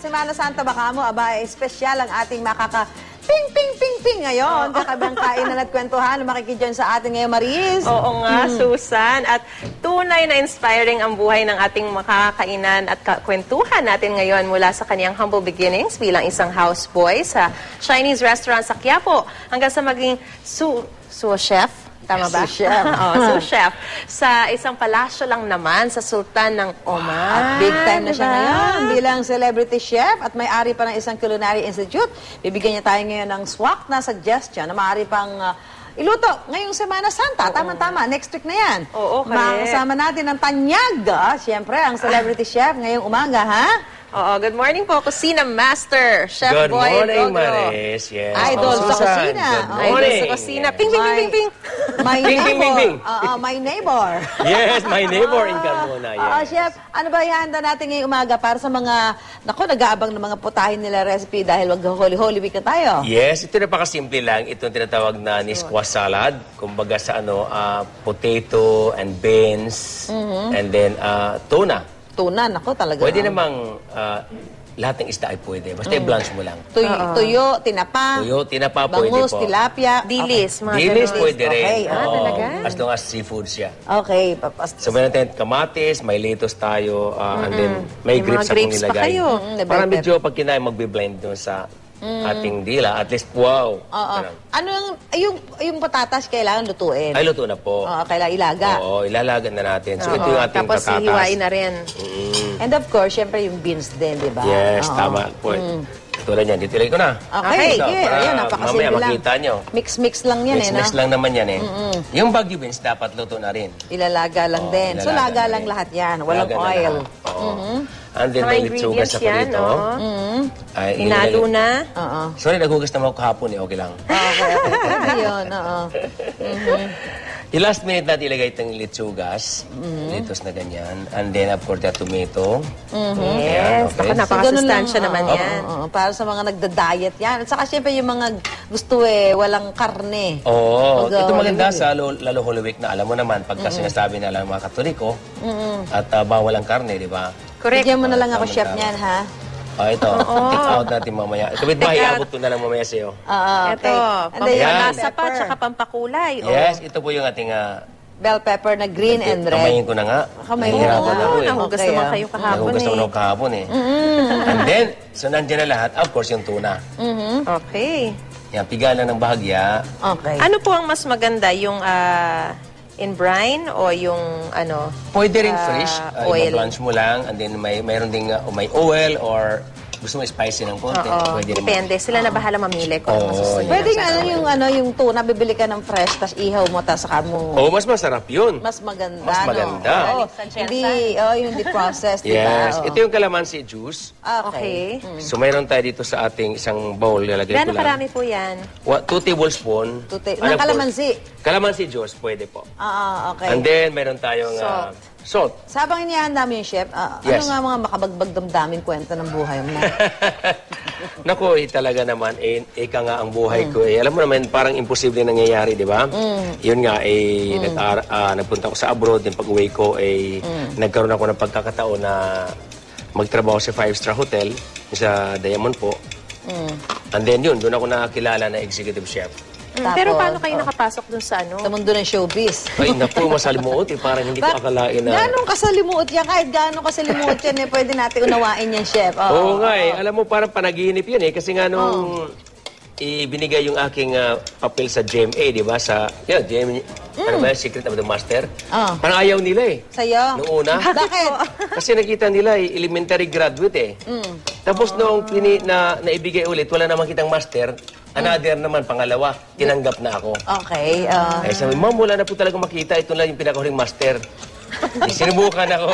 Semana Santa baka mo, aba, espesyal ang ating ping ngayon. Kakabang kainan at kwentuhan, makikidyan sa atin ngayon, Maris. Oo nga, Susan. At tunay na inspiring ang buhay ng ating makakainan at kwentuhan natin ngayon mula sa kaniyang humble beginnings bilang isang houseboy sa Chinese restaurant sa Quiapo hanggang sa maging chef. Tama ba? Sous chef. Sous chef. Sa isang palasyo lang naman sa Sultan ng Oman. At big time na siya ngayon bilang celebrity chef at may-ari pa ng isang culinary institute. Bibigyan niya tayo ngayon ng swak na suggestion na maaari pang iluto ngayong Semana Santa. Tama-tama. Next week na yan. Oo, correct. Makasama natin ang Tanyag. Siyempre, ang celebrity chef ngayong umaga, ha? Oo, good morning po, Kusina Master, Chef Good Boy morning, Dogro. Maris. Yes. Idol sa Susan. kusina. Good Idol morning. sa kusina. Ping, ping, ping, ping, ping. My Bing, bing, neighbor. bing, bing. My neighbor. Yes, my neighbor in Carmona. Yes. Chef, ano ba ihanda natin ngayong umaga para sa mga, nag-aabang ng mga putahin nila recipe dahil Holy Week na tayo? Yes, ito napakasimple lang. Ito ang tinatawag na nisquas salad. Kumbaga sa potato and beans and then tuna. Tuna, nako talaga. Pwede namang lahat ng isda ay pwede. Basta i-blanch mo lang. Tuyo, tinapa. Tuyo, tinapa, pwede bangus, po. tilapia. Dilis, mga Dilis ganun. pwede rin. Okay, Oo. talaga? As long as seafood siya. Okay. So, meron tayong kamatis, may lettuce tayo, and then may May mga grapes akong grapes pa nilagay. kayo. Para medyo pag kinain, magbe-blend doon sa ating dila. At least, wow. Oo. Ano yung patatas kailangan lutuin? Ay, luto na po. Oo, kailangan ilaga. Oo, ilalagan na natin. So, ito yung ating Tapos patatas. hihiwain na rin. And of course, syempre yung beans din, di ba? Yes, Oo. tama po. Tulad yan, dito ko na. Okay, Ito, sige. para Ayan, napakasimple mamaya lang. makita nyo. Mix lang yan, Mix no? lang naman yan eh. Yung Baguio beans, dapat luto na rin. Ilalaga lang Oo, din. So, laga ilalaga na lang rin. lahat yan. Walang Laga na oil. lahat. Oo. And then, Mga may litsugas ingredients ako yan, dito. Ay, Hinalo na. Oo. Sorry, naghugas naman ako kahapon eh. Okay lang. Okay. Pwede yun, oo. Yung last minute natin ilagay itong litsugas. Lettuce na ganyan. And then, of course, the tomato. Yes. okay. Ako, napakasustansya Ganun lang, naman oo, yan. oo. Para sa mga nagda-diet yan. At saka syempre yung mga gusto walang karne. Oo. Pag, Ito maganda Holy sa lalo Holy Week na alam mo naman, pagka sinasabi na lang mga Katoliko, at bawal ang karne, di ba? Correct. Bigyan mo na lang ako, Tama, chef, tama. niyan, ha? Ito. Take out natin mamaya. Kapit ba, iabot ko na lang mamaya sa'yo. Oo, Ito, And then, pampalasa pa, pepper. tsaka pampakulay. Yes, ito po yung ating... Bell pepper na green and red. Kamayin ko na nga. Kamay mo Nahihirapan na. ako eh. Nahugas Okay, naman ah. kayo kahapon Nahugas eh. ako kahapon eh. And then, so nandiyan na lahat. Of course, yung tuna. Okay. Yan, pigalan ng bahagya. Okay. Ano po ang mas maganda? Yung in brine o yung ano? Pwede rin fresh. Oil. I-blanch mo lang. And then, mayroon ding may oil or gusto mo spicy ng konti. Oo. Pwede rin. Depende. Sila na bahala mamili kung ano Oo, masusunod. Pwede sa nga yung tuna, bibili ka ng fresh, tas ihaw mo, tas saka mo. Oh, mas masarap yun. Mas maganda, Mas maganda. No? Oo, yung hindi processed, di ba? Yes. Oo. Ito yung calamansi juice. Okay. So, mayroon tayo dito sa ating isang bowl. Lalagay ko Gano'ng lang. karami po yan? 2 tablespoon. Ng kalamansi. Calamansi juice, pwede po. Okay. And then, meron tayong salt. Sabang inihanda mo yung chef, Yes. ano nga mga makabagbag damdamin kwento ng buhay mo? Naku, talaga naman, ika nga ang buhay ko. Alam mo naman, parang imposible nangyayari, di ba? Yun nga, nagpunta ko sa abroad, din pag-uwi ko, nagkaroon ako ng pagkakataon na magtrabaho sa 5-star hotel, sa Diamond po. And then yun, doon ako nakakilala na executive chef. Pero paano kayo nakapasok dun sa ano? Sa mundo ng showbiz. Ay, naku, masalimuot parang hindi ko akalain na... Ganong kasalimuot yan, kahit ganong kasalimuot yan, pwede natin unawain yan, chef. Oo nga Alam mo, parang panaginip yun Kasi nga nung ibinigay yung aking papel sa GMA, di ba? Sa, GMA, ano ba, Secret of the Master? Parang ayaw nila Sa'yo? Noong una. Bakit? Kasi nakita nila, elementary graduate Tapos nung naibigay ulit, wala namang kitang master. Another naman, pangalawa, tinanggap na ako. Okay. Ay sabi, ma'am, wala na po talaga makita. Ito lang yung pinakahuling master. Sinubukan ako.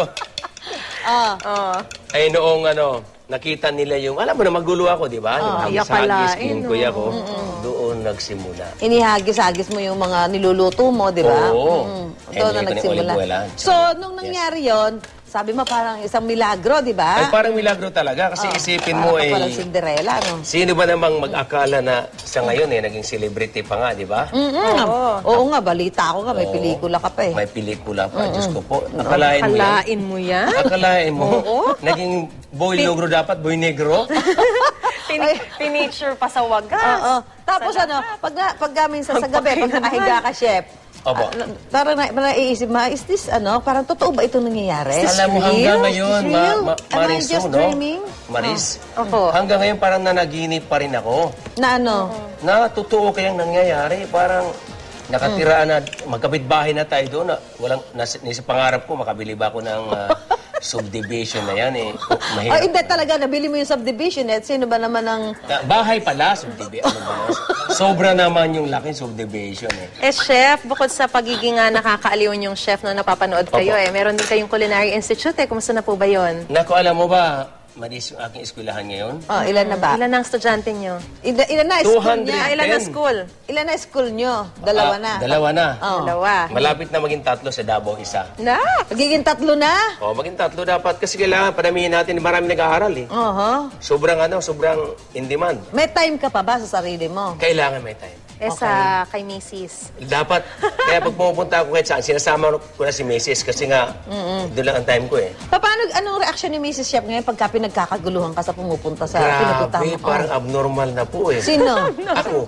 Ay noong nakita nila yung, alam mo na, magulo ako, di ba? Yung hagis-hagis, kinukuya ko. Doon nagsimula. Inihagis-hagis mo yung mga niluluto mo, di ba? Oo. Doon na Enjoy ko na nagsimula. olive oil, So, nung nangyari yon, Sabi mo parang isang milagro, di ba? Ay, parang milagro talaga. Kasi isipin mo Parang ka palang eh, Cinderella, no? sino ba namang mag-akala na sa ngayon eh, naging celebrity pa nga, di ba? Oo nga, balita ko nga, may pelikula ka pa eh. May pelikula pa. Diyos ko po. Akalain mo yan? Kalain mo yan? Akalain mo? Naging boy negro dapat, boy negro? Teenager pa sa wagas. Oo. Tapos pag minsan sa gabi, pag nakahiga ka, chef, Opo. parang naiisip mo, is this parang totoo ba ito nangyayari? Alam mo, hanggang ngayon, Is this real? Am I Maris, just no? dreaming? Maris, Opo. hanggang ngayon parang nanaginip pa rin ako. Na ano? Na totoo kayang nangyayari. Parang nakatiraan na, magkapit-bahay na tayo doon. Nasa pangarap ko, makabili ba ako ng subdivision na yan eh. Mahirap. Hindi talaga, nabili mo yung subdivision eh. Sino ba naman ang... Bahay pala, subdivision. Ano ba? Sobra naman yung laking subdivision eh. Chef, bukod sa pagiging nakakaaliw yung chef na napapanood kayo meron din kayong Culinary Institute Kumusta na po ba yun? Naku, alam mo ba, Maris, yung aking eskwelahan ngayon? ilan na ba? Ilan ang estudyante nyo? Ilan na school 200. niya? Ilan na 10. school? Ilan na school nyo? Dalawa na. Dalawa na. Dalawa. Malapit na maging 3 sa Davao, isa. Na? Magiging 3 na? Maging 3 dapat kasi kailangan padamihin natin, marami nag-aaral eh. Sobrang in demand. May time ka pa ba sa sarili mo? Kailangan may time. Sa kay Mrs. Dapat, kaya pag pumupunta ako kahit saan, sinasama ko na si Mrs. kasi nga, doon lang ang time ko eh. Anong reaction ni Mrs. Chef ngayon pagka pinagkakaguluhan ka sa pumupunta sa pinupunta Grabe, mo? parang abnormal na po eh. Sino? Ako.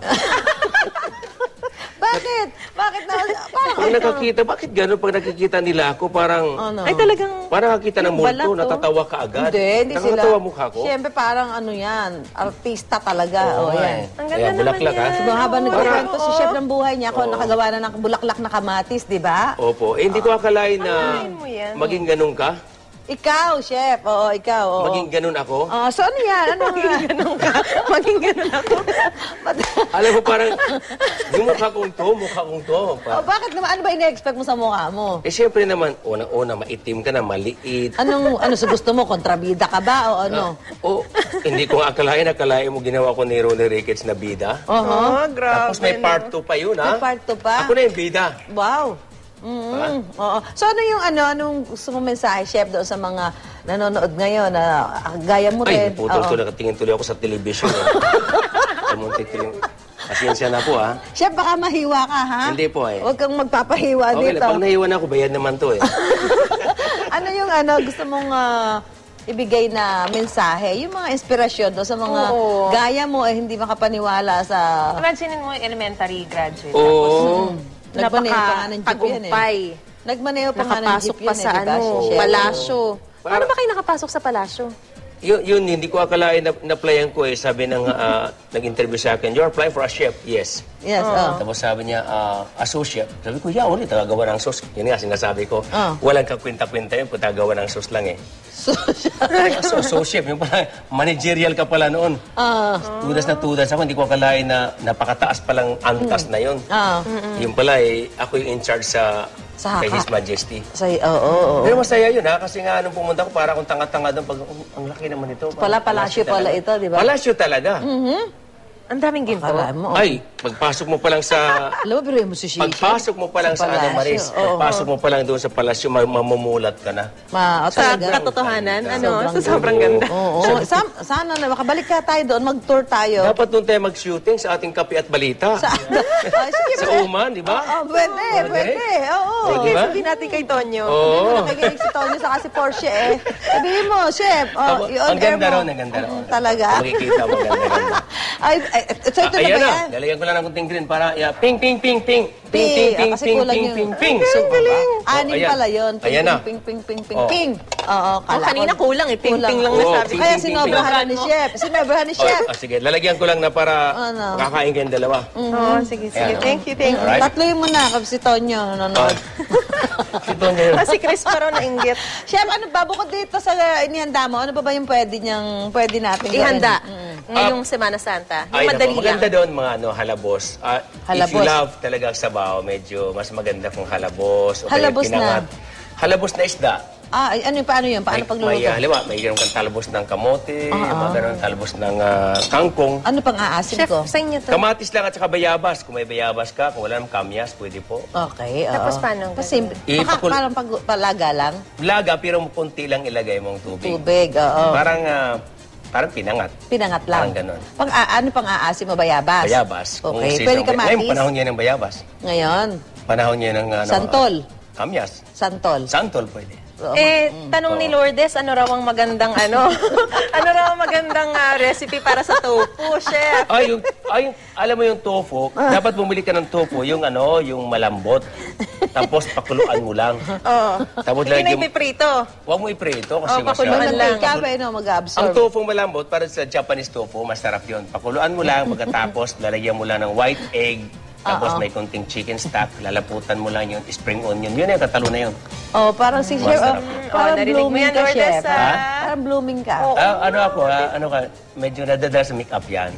Bakit? Bakit na? Parang Pag nakakita, bakit gano'n pag nakikita nila ako, parang... Ay talagang... Parang nakakita ng Yung balat, multo, oh. natatawa ka agad. Hindi sila. Nakakatawa mukha ko. Siyempre parang yan, artista talaga. Oo nga Yan. eh. Ang ganda Kaya naman bulaklak yan. ha. Diba, habang nagkwento si Chef ng buhay niya, ako nakagawa na ng bulaklak na kamatis, di ba? Opo. Hindi ko akalain na mo yan. maging ganun ka. Ikaw, Chef. Oo, ikaw. Oo. Maging ganun ako. So ano yan? Ano maging ganun ka? maging ganun ako? Alam mo, parang yung mukha kong to. Bakit naman? Ano ba ina-expect mo sa mukha mo? Siyempre naman, unang-una, maitim ka na, maliit. Ano sa gusto mo? Kontrabida ka ba o ano? Hindi ko nga akalain mo ginawa ko ni Ronnie Ricketts na bida. grabe. Tapos may part 2 pa yun, ha? May part 2 pa? Ako na yung bida. Wow. Oo. So anong gusto mong mensahe, Chef, doon sa mga nanonood ngayon na gaya mo rin? Ay, putol to, nakatingin tuloy ako sa television. Tumuntik tuloy. Pasensya na po, ha? Chef, baka mahiwa ka, ha? Hindi po, eh. Huwag kang magpapahiwa Okay, dito. pag nahiwan ako, bayad naman to, eh. Ano yung gusto mong ibigay na mensahe? Yung mga inspirasyon doon sa mga gaya mo hindi makapaniwala sa... Imagine mo yung elementary graduate. Oo. Nagmaneho pa nga ng jeep yan, eh. Nagmaneho pa nga ng Nakapasok jeep pa yan, sa eh, di ba, Chef? palasyo. Paano ba kayo nakapasok sa palasyo? Yun, hindi ko akalain na applyan ko, eh. Sabi ng nag-interview sa akin, you're applying for a chef. Yes. Yes, Tapos sabi niya, a sous chef. Sabi ko, ulit, tagagawa ng sauce. Yun nga, sinasabi ko, walang kakwenta-kwenta yun, kung tagagawa ng sauce lang, eh. So, chef, yung pala, managerial ka pala noon. Tudas na tudas ako, hindi ko akalain na napakataas palang antas na yun. Yung pala, ako yung in charge sa kay His Majesty. Oo. Pero masaya yun, ha? Kasi nga, nung pumunta ko, para akong tanga-tanga doon, ang laki naman ito. Palasyo pala ito, di ba? Palasyo talaga. Ang daming ginto. Akala mo. Ay, pagpasok mo pa lang sa... Alam mo, pero mo si Shishi. Pagpasok mo pa lang sa palasyo. Maris, pagpasok mo pa lang doon sa palasyo, mamumulat ka na. Sa Talaga. katotohanan, sobrang ganda. Oo. Sana na, makabalik ka tayo doon, mag-tour tayo. Dapat doon tayo mag-shooting sa ating kape at balita. Sa Uman, di ba? Pwede. Oo. Sige, Diba? sabihin natin kay Tonyo. Oo. Nakikinig si Tonyo sa si Porsche eh. Sabihin mo, Chef, Ang ganda raw, ang ganda raw. Talaga? Makikita mo, ganda. So ito na Ayan ba na, yan? lalagyan ko lang ng kunting green para, ping, ping, ping, ping. Ping, ping, ping, Kasi ping, kulang ping, yung... ping, ping. Anim ayan. pala yun. Ayan na. Ping, ping, ping, ping, Oh. ping. Oo, kala ko. Kanina kulang eh. Ping-ping lang Oo, nasabi. ping, Kaya ping, ping, sinobrahan na ping. ni Chef. Sinobrahan ni Chef. Sige, lalagyan ko lang na para makakain kayong dalawa. Oo, sige. Ayan. Thank you. Alright. Tatloy mo na, kapag si Tonyo nanonood. Ito ngayon. Si Chris pa raw nainggit. Chef, ano ba? Bukod dito sa inihanda mo, ano ba yung pwede natin gawin? Ihanda. Ngayong Semana Santa. Yung madali lang. Maganda doon mga halabos. If you Halabos. love talaga ang sabaw, medyo mas maganda kung halabos. O kaya Halabos na? kinangat. Halabos na isda. Paano yun? Paano pagluluto? Halimbawa, may ganun kang talbos ng kamote, mga ganun talbos ng kangkong. Ano pang aasim Chef, ko? sa inyo to. Kamatis lang at saka bayabas. Kung may bayabas ka, kung wala naman kamyas, pwede po. Okay, oo. Tapos paano? Kasi, parang palaga lang? Laga, pero konti lang ilagay mong tubig. Tubig, oo. Parang pinangat. Pinangat lang. Parang ganun. Ano pang aasim mo? Bayabas? Bayabas. Okay, pwede kamatis? Ngayon, panahon niya ng bayabas. Ngayon? Panahon niya ng Santol? Kamyas. Santol? Santol pwede. Tanong ni Lourdes, ano raw ang magandang ano raw ang magandang recipe para sa tofu, chef? Alam mo yung tofu, dapat bumili ka ng tofu, yung malambot. Tapos pakuluan mo lang. Oo. Tapos Hindi na lagyan mo. ipiprito. Huwag mo iprito kasi pakuluan lang. Mag-absorb. Ang tofu malambot, para sa Japanese tofu, masarap yun. Pakuluan mo lang, pagkatapos lalagyan mo lang ng white egg, tapos may konting chicken stock, lalaputan mo lang yun, spring onion. Yun yung katalo na yun. Parang si chef, Masarap. parang narinig mo blooming yan, ka, Lourdes, chef. ha? Parang blooming ka. Medyo nadadala sa make-up yan.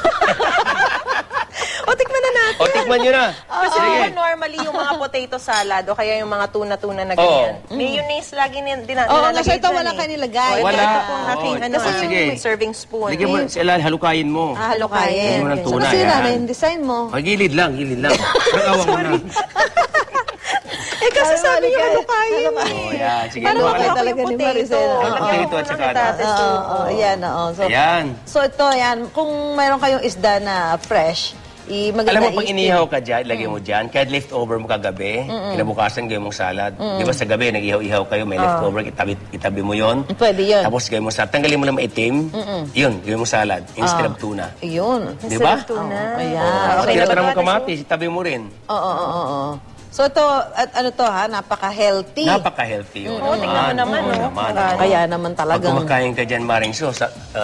Tikman na natin. Tikman nyo na. Kasi normally yung mga potato salad o kaya yung mga tuna-tuna na ganyan. Mayonnaise lagi nilalagay so ito dyan wala kayo nilagay. Wala. Ito pong aking Sige. serving spoon. Lagyan mo, sila, halukayin mo. Halukayin. Lagyan mo ng So, tuna, kasi yan. na yung design mo. Gilid lang. Nag-awang mo na. Kasi sabi niyo halukayin. Yan. Sige. Paano Ano, ba ano? talaga ni Maricel? Potato at saka. Ayan. Ayan. So ito, yan. Kung mayroon kayong isda na fresh, maganda Alam mo, pag inihaw ka dyan, lagay mo dyan, kahit leftover mo kagabi, kinabukasan gawin mong salad. Di ba sa gabi, nag-ihaw-ihaw kayo, may leftover, itabi mo yon. Pwede yun. Tapos gawin mo salad. Tanggalin mo lang maitim, yun, gawin mo salad instead of tuna. Yun. Di ba? Tuna. Ayan. Okay, tinatara mo kamatis, itabi mo rin. Oo. So ito, napaka-healthy. Napaka-healthy yun. tingnan mo naman, no? Kaya naman Pag talagang... kumakain ka dyan, Maring So,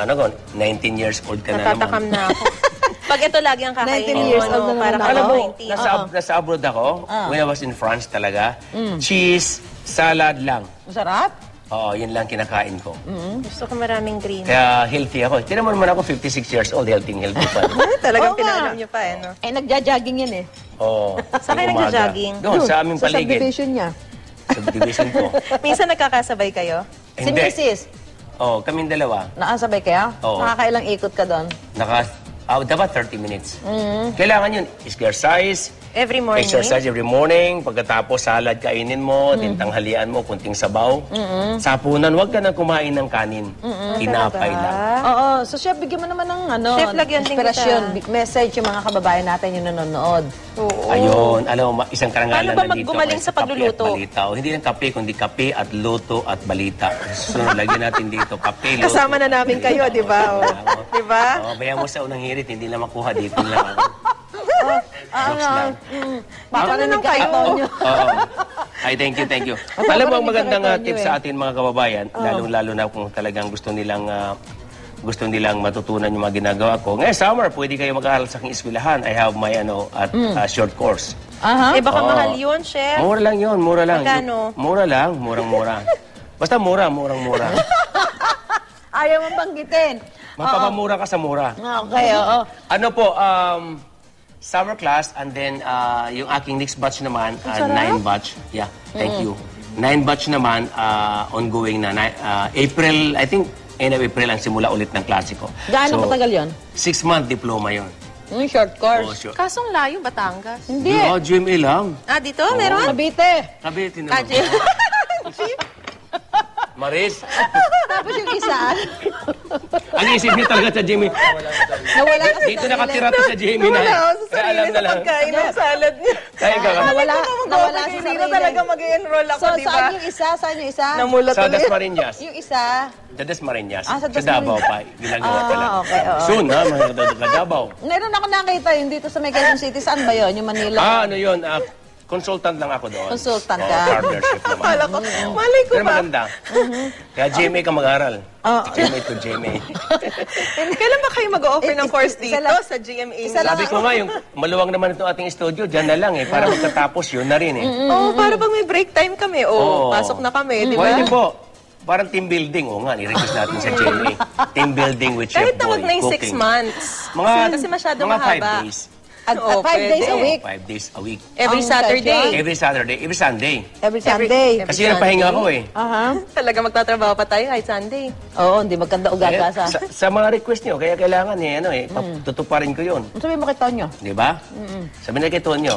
19 years old ka na Natatakam naman. na ako. Pag ito lagi ang kakainin 19 years mo, old na para naman Alam ako. mo, nasa abroad ako, when I was in France talaga, cheese, salad lang. Masarap? Oo, yun lang kinakain ko. Gusto ko maraming green. Kaya healthy ako. Tinan mo naman ako, 56 years old, healthy pa. Talagang Oo nga. pinaalam niyo pa, no? Nagja-jogging yan eh. Oo. Saan kayo nagja-jogging? Doon, sa aming Sa paligid. subdivision niya. Subdivision ko. Minsan nagkakasabay kayo? Si Mrs. Oo, kaming dalawa. Nakasabay kaya? Oo. Nakakailang ikot ka doon? Dapat 30 minutes. Kailangan yun, exercise, Every morning? exercise every morning, pagkatapos salad kainin mo, din tanghalian mo, kunting sabaw. Sa hapunan, huwag ka na kumain ng kanin. Tinapay lang. Oo. So, chef, bigyan mo naman ng Chef, lagyan din inspirasyon, message yung mga kababayan natin yung nanonood. Ayun, alam mo, isang karangalan Paano ba na dito. maggumaling ay sa pagluluto? Kape at balita. O, hindi lang kape, kundi kape at luto at balita. So, lagyan natin dito, kape, luto. Kasama na namin kayo, di ba? Di ba? Bayan mo sa unang hirit, hindi lang makuha dito lang. Jokes lang. Paparinig ka ito nyo. Oo. Ay, thank you. Alam mo, ang magandang tip sa atin mga kababayan, lalong-lalo na kung talagang gusto nilang matutunan yung mga ginagawa ko. Ngayon, summer, pwede kayo mag-aaral sa aking eskwelahan. I have my short course. Baka mahal yun, chef. Mura lang yun, mura lang. Magkano? Mura lang, murang-mura. Basta murang-mura. Ayaw mong banggitin. Mapapamura ka sa mura. Okay, oo. Ano po, summer class, and then yung aking next batch naman, 9 batch. Yeah, thank you. 9 batch naman, ongoing na. April, I think, end of April ang simula ulit ng klase ko. Gaano katagal yun? 6-month diploma yun. Short course. Oh, sure. Kasong layo, Batangas. Hindi. No, GMA lang. Dito? Meron? Cavite. Cavite naman. Maris, Tapos yung isa, ang isip niya talaga sa GMA. nawala ka sa Dito nakatira to sa GMA na. Kaya alam na lang. pagkain ng salad niya. Kaya ka ka. Nawala sa Hindi sarili. na talaga mag-enroll ako, So, di ba? saan yung isa? Saan yung isa? Namulat Sa ulit. Dasmariñas. Yung isa, Sa Dasmariñas. sa Sa Davao pa. Ginagawa pa lang. okay, oo. Soon, ha? Mga sa Davao. meron ako nakita yung dito sa may Quezon City. Saan ba yun? Yung Manila? Ano yun? Consultant lang ako doon. Consultant ka? Partnership naman. Malay ko Pero ba? maganda. Kaya GMA ka mag-aral. GMA to GMA. Kailan ba kayo mag-offer ng course isa dito lang- sa GMA? isa lang- Sabi ko nga, yung maluwang naman itong ating studio, dyan na lang eh. Para magkatapos yun na rin eh. Para pag may break time kami, pasok na kami, di ba? Pwede po. Parang team building. O nga, i-request natin sa GMA. Team building with Chef Kahit na Boy. wag na yung 6 cooking. months. Kasi masyado mga mahaba. 5 days. At Oh, 5 days a pwede. week? 5 days a week. Every Ang Saturday. Every Saturday, every Sunday. Every Sunday? Every- Kasi yan ang pahinga ko eh. Aha. Talaga magtatrabaho pa tayo kahit Sunday. Oo, hindi magkanda Kaya, ugasa. sa mga request nyo, kaya kailangan tutuparin ko yun. Sabi mo kay Tonyo. Di ba? Sabi na kay Tonyo.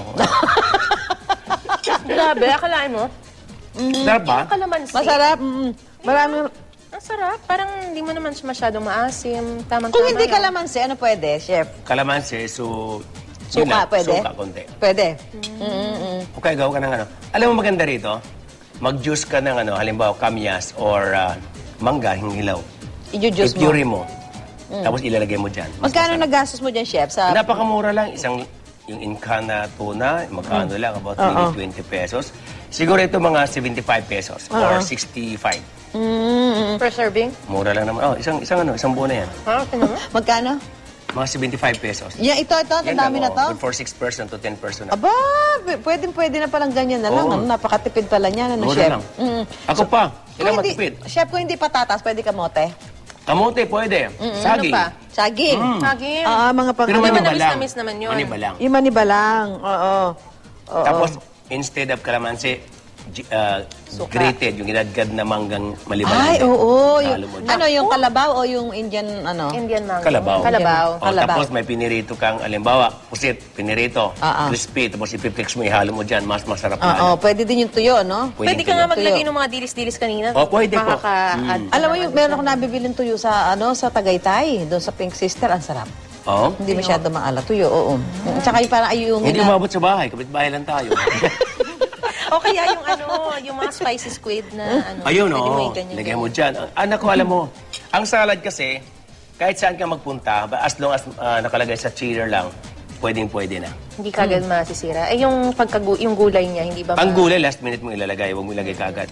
Grabe, akalain mo? Sarap ba? Ang kalamansi. Masarap. Marami. Ang sarap. Parang hindi mo naman siya masyadong maasim. Tamang-tama Kung hindi lang. kalamansi, ano pwede, chef? Kalamansi, so... Suka, yun lang, pwede? Suka, konti. Pwede. Okay, gawa ka ng ano. Alam mo maganda rito? Mag-juice ka ng ano, halimbawa kamyas or mangga, hingilaw. I-juice mo. I-puree mo. Tapos ilalagay mo dyan. Mas Magkano masarap. nagastos mo dyan, chef? Sa... Napakamura lang. Yung Incana tuna, magkano lang, about maybe 20 pesos. Siguro ito mga 75 pesos or 65. Per serving? Mura lang naman. Oh, isang buo na yan. Ha? Tingnan mo? Magkano? Mga 75 pesos. Yeah, ito, ang Yan dami na lang, to. good for 6 person to 10 person. Na. Aba, pwede na palang ganyan na lang. Oo. Ano, napakatipid pala niyan, ano, Mura chef? lang. Ako pa, Kung kailangan hindi, matipid. chef, kung hindi patatas, pwede kamote. Kamote, pwede. Ano Saging. pa? Saging. Saging. Mga pang... Pero Hindi maniba manamis lang. namis naman yun. Maniba lang. Yung manibalang. Oo. Oo. Tapos, instead of kalamansi, grated, yung ginadgad na manggang malibang. Ay, oo. Halo mo dyan. Ano, yung kalabaw o yung Indian, ano? Indian mango. Kalabaw. Kalabaw. O, Kalabaw. tapos may pinirito kang, alimbawa, pusit, pinirito, crispy, tapos ipiplex mo, ihalo mo dyan, mas masarap na. Oo, pwede din yung tuyo, no? Pwede ka nga maglagay ng mga dilis-dilis kanina. Oh, pwede po. Makaka-add ka Alam mo, naman yung, meron dyan. akong nabibiling tuyo sa, sa Tagaytay, doon sa Pink Sister, ang sarap. Oh? Hindi masyado maala. Tuyo, oo. Tsaka yung parang ayungin Hindi na... umabot sa bahay, kapit-bahay lang tayo. O kaya yung yung mga spicy squid na Ayun, pwede mo oo. i-ganyan. Lagyan mo dyan. Anak ko, alam mo, ang salad kasi, kahit saan ka magpunta, as long as nakalagay sa chiller lang, pwedeng-pwede na. Hindi kagad masisira. Eh, yung yung gulay niya, hindi ba? Ang gulay, last minute mo ilalagay, huwag mo ilagay kagad.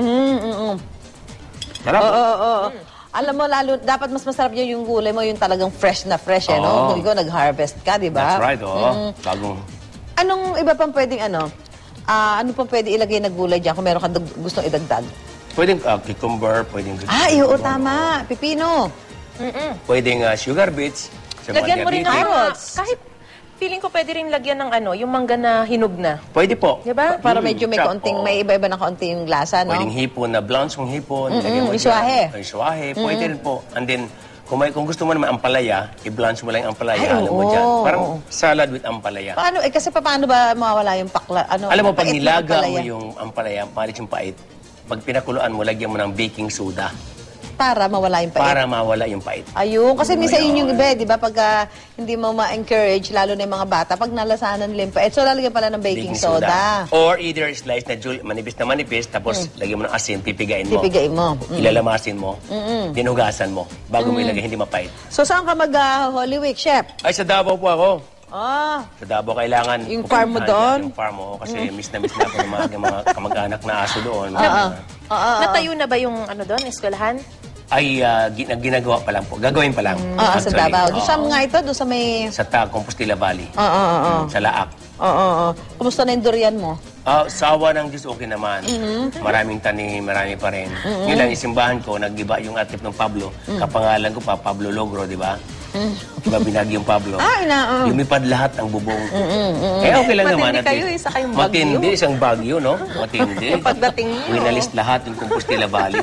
Sarap. Oo. Alam mo, lalo, dapat mas masarap yung gulay mo, yung talagang fresh na fresh, eh, no? Oo. Kung ikaw nag-harvest ka, di ba? That's right, oo. Bagong... Anong iba pang pwedeng, ano pang pwede ilagay na gulay dyan kung meron ka gustong idagdag? Pwedeng cucumber, pwedeng... Oo, tama. Pipino. Pwedeng sugar beets. Sa mga Lagyan mo rin ng diabetic. carrots. Kahit feeling ko pwede rin lagyan ng yung mangga na hinog na. Pwede po. Diba? Para medyo may chop, kaunting, oo. may iba-iba ng kaunting lasa, no? Pwedeng hipon na blanch kong hipon. Lagyan mo dyan. iswahe. Iswahe. Pwede rin po. And then, kung gusto mo naman ampalaya, i-blanch mo lang yung ampalaya. Ay, alam mo oo. dyan. Parang salad with ampalaya. Paano, kasi paano ba mawawala yung pakla? Alam mo, pag pait ng nilaga mo ampalaya? yung ampalaya, palit yung pait, pag pinakuluan mo, lagyan mo ng baking soda Para mawala yung pait. para mawala yung pait. Ayun, kasi minsan yun yung iba, di ba? Pag hindi mo ma-encourage, lalo na yung mga bata, pag nalasanan nila yung pait, so lalagyan pala ng baking soda. Or either slice na manipis, tapos lagyan mo ng asin, pipigain mo. Pipigain mo. Ilalamasin mo, dinugasan mo, bago mo ilagay, hindi mapait. So, saan ka mag-Holy Week, Chef? Ay, sa Davao po ako. Ah, Sa Davao kailangan... Yung farm mo pupuntahan doon? Yung farm mo, kasi miss na ako ng mga kamag-anak na aso doon. Natayo na ba yung doon, eskwelahan? Ay, ginagawa pa lang po. Gagawin pa lang. sa actually. Davao. Doon Oo. saan nga ito? Doon sa may... Sa Compostela Valley. Oo. Sa Laak. Oo. Kumusta na yung durian mo? Sawa ng Diyos, okay naman. Maraming tanim, marami pa rin. Yun lang, isimbahan ko, nag-iba yung atip ng Pablo. Kapangalan ko pa, Pablo Logro, di ba? Diba binagyong Pablo? Lumipad lahat ang bubong. Okay lang naman. Matindi kayo, isa kayong bagyo. Matindi, isang bagyo, no? Matindi. Yung pagdating niyo. Winalis lahat yung Compostela Valley.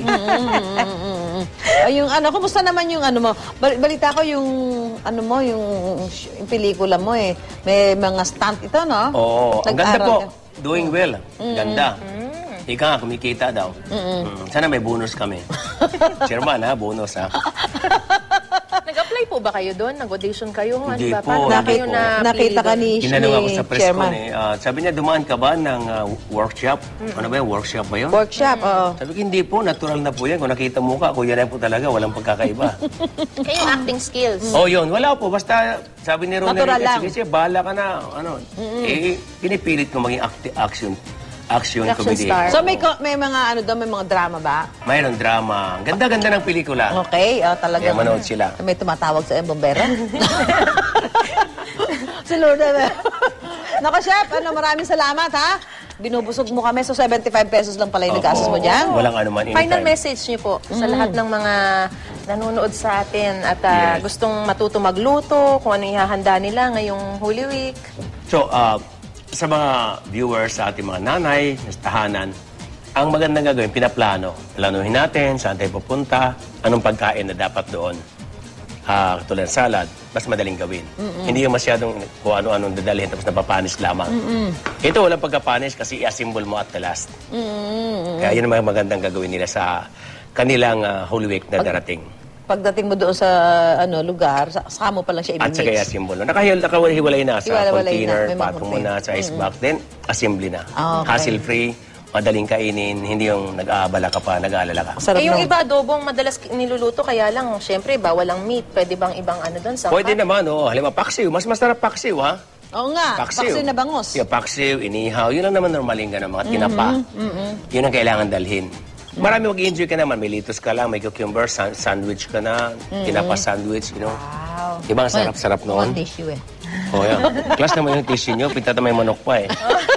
Ay, yung kumusta naman yung mo? Balita ko yung, yung pelikula mo eh. May mga stunt ito, no? Oo, ang ganda Nag-aral po. ka. Doing well. Ganda. Ika nga, kumikita daw. Sana may bonus kami. Chairman, bonus, Nag-apply po ba kayo doon? Nag-audition kayo? Hindi ba? po, Paano hindi kayo po. Nakita ka ni Tinanong ako sa press Chairman. con sabi niya, dumaan ka ba ng workshop? Ano ba yun? Workshop ba yun? Workshop, oo. Sabi ko, hindi po. Natural na po yan. Kung nakita mo ka, kuya na po talaga. Walang pagkakaiba. Kayong acting skills. Oh, yun. Wala po. Basta sabi ni Ronald, Natural lang. sige, bahala ka na. Pinipilit ko maging action comedy. star. So may mga doon, may mga drama ba? Mayroon drama. Ang ganda-ganda ng pelikula. Okay, talaga. Kaya manood sila. May tumatawag sa bombero? Si Lourdes. Nako, Chef, maraming salamat, ha? Binubusog mo kami, so 75 pesos lang pala yung nagkasos mo dyan. Walang anuman. Final anytime. message niyo po sa lahat ng mga nanonood sa atin at Yes. gustong matuto magluto, kung ano ihahanda nila ngayong Holy Week. So, sa mga viewers, sa ating mga nanay, sa tahanan, ang magandang gagawin, pinaplano. Planuhin natin, saan tayo pupunta, anong pagkain na dapat doon. Katulad ng salad, mas madaling gawin. Hindi yung masyadong kung ano-anong dadalhin tapos napapanis lamang. Ito, walang pagkapanis kasi i-assemble mo at the last. Kaya yun ang mga magandang gagawin nila sa kanilang Holy Week na darating. Pagdating mo doon sa lugar, saka mo pa lang siya At saka i-mix. i-assemble. Nakahiwalay na sa Hiwalay na. container, May mga patong mo na sa icebox, then assembly na. Okay. Hassle-free, madaling kainin, hindi yung nag-aabala ka pa, nag-aalala ka. Sarap Yung ng- iba, adobong madalas niluluto, kaya lang, syempre, bawal ang meat. Pwede bang ibang ano doon? Pwede naman, halimbawa paksiw. Mas masarap paksiw, ha? Oo nga, paksiw na bangos. Yung paksiw, inihaw, yun ang naman normaling ka ng mga tinapa. Yun ang kailangan dalhin. Marami mag-enjoy ka naman. May litos ka lang, may cucumber, sandwich ka na, tinapa sandwich, Wow. Diba ang sarap-sarap One noon? tissue eh. Oh, yan. Class naman yung tissue nyo, pinta may manok pa eh.